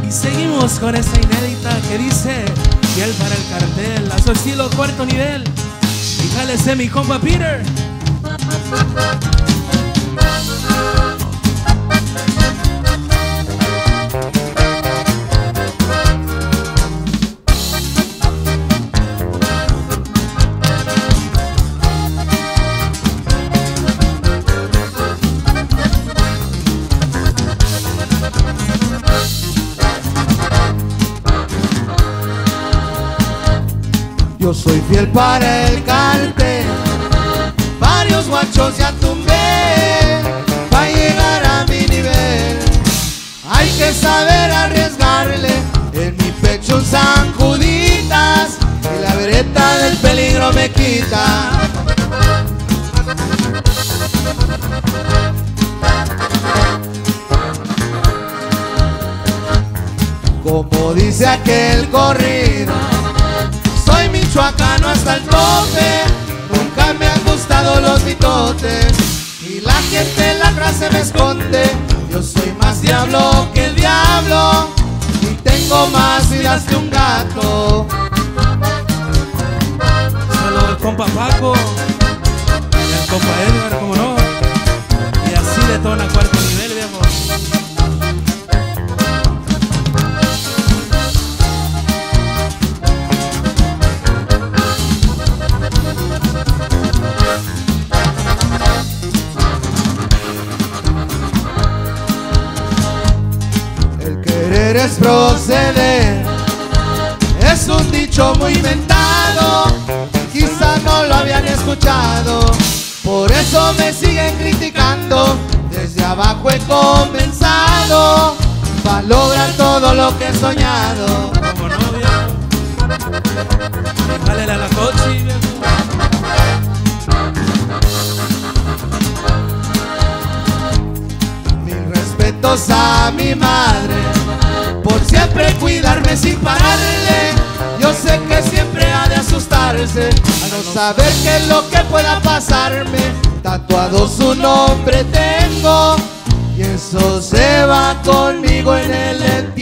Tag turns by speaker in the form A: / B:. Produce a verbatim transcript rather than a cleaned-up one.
A: Y seguimos con esta inédita que dice Fiel para el cartel, a su estilo cuarto nivel. Y jálese mi compa Peter.
B: Yo soy fiel para el cartel, varios guachos ya tumbé, para llegar a mi nivel. Hay que saber arriesgarle, en mi pecho zancuditas, y la vereta del peligro me quita. Como dice aquel corrido, soy michoacano hasta el tope, nunca me han gustado los mitotes, y la gente en la frase me esconde. Yo soy más diablo que el diablo, y tengo más vidas que un gato.
A: Saludos al compa Paco y al compa Edgar, como no. Y así detona cuarto nivel, viejo.
B: Es proceder, es un dicho muy inventado, quizá no lo habían escuchado, por eso me siguen criticando. Desde abajo he comenzado, para lograr todo lo que he soñado.
A: Como no, viejo. Jálele a la cochi, viejo.
B: Mis respetos a mi madre, por siempre cuidarme sin pararle. Yo sé que siempre ha de asustarse a no saber qué es lo que pueda pasarme. Tatuado su nombre tengo, y eso se va conmigo en el